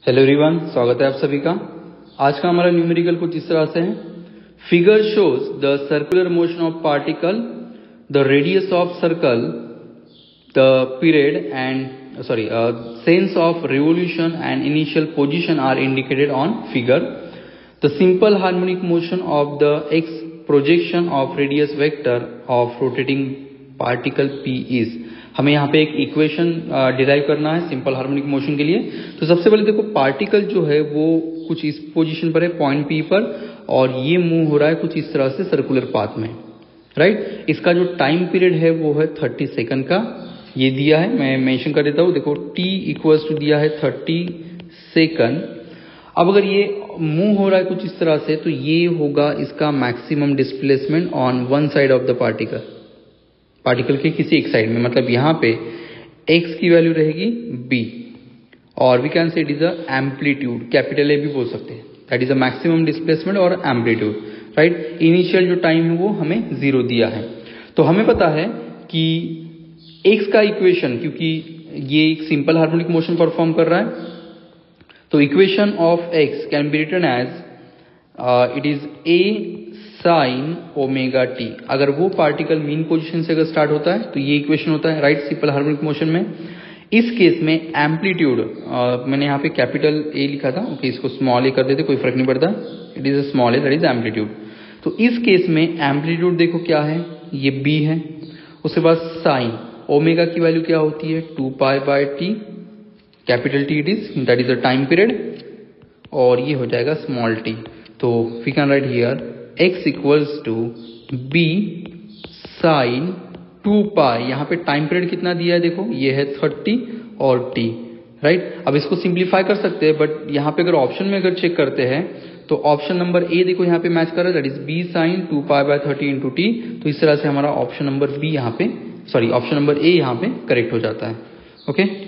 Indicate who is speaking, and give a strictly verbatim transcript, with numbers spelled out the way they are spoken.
Speaker 1: Hello everyone, स्वागत है आप सभी का। आज का हमारा न्यूमेरिकल कुछ इस तरह से है। Figure shows the circular motion of particle, the radius of circle, the period and sorry sense of revolution and initial position are indicated on figure. The simple harmonic motion of the x projection of radius vector of rotating particle P is. हमें यहाँ पे एक equation derive करना है simple harmonic motion के लिए। तो सबसे पहले देखो, पार्टिकल जो है वो कुछ इस पोजीशन पर है, पॉइंट पी पर, और ये मूव हो रहा है कुछ इस तरह से सर्कुलर पाथ में, राइट। इसका जो टाइम पीरियड है वो है थर्टी सेकंड का, ये दिया है, मैं मेंशन कर देता हूँ। देखो टी इक्वल्स टू दिया है थर्टी सेकंड। अब अगर ये मूव हो रहा है कुछ इस तरह से, तो ये होगा इसका maximum displacement on one side of the particle, particle के किसी एक साइड में। मतलब यहाँ पे x की वैल्यू रहेगी b, और we can say it is a amplitude, capital A भी बोल सकते हैं। That is a maximum displacement और एम्पलीट्यूड, राइट। इनिशियल जो टाइम है वो हमें जीरो दिया है। तो हमें पता है कि x का इक्वेशन, क्योंकि ये एक सिंपल हार्मोनिक मोशन परफॉर्म कर रहा है, तो equation of x can be written as it is a sine omega t. अगर वो पार्टिकल मीन पोजीशन से अगर स्टार्ट होता है तो ये इक्वेशन होता है, राइट, सिंपल हार्मोनिक मोशन में। इस केस में एम्पलीट्यूड, मैंने यहाँ पे कैपिटल ए लिखा था, ओके, इसको स्मॉल ए कर देते, कोई फर्क नहीं पड़ता, it is a small a, that is amplitude. तो इस केस में एम्पलीट्यूड देखो क्या है, ये बी है। उसके बाद साइन ओमेगा की वैल्यू क्या होती है, two pi by t, capital T it is, that is a time period, और ये हो जाएगा स्मॉल टी। तो we can write here x equals two b sine two pi. यहाँ पे टाइम पीरियड कितना दिया है, देखो ये है थर्टी और t, राइट। अब इसको सिंप्लीफाई कर सकते हैं, बट यहाँ पे अगर ऑप्शन में अगर चेक करते हैं तो ऑप्शन नंबर ए देखो यहाँ पे मैच कर रहा है, that is b sine two pi by thirty into t. तो इस तरह से हमारा ऑप्शन नंबर बी यहाँ पे, सॉरी ऑप्शन नंबर ए यहाँ पे करेक्ट हो जाता है, ओके okay?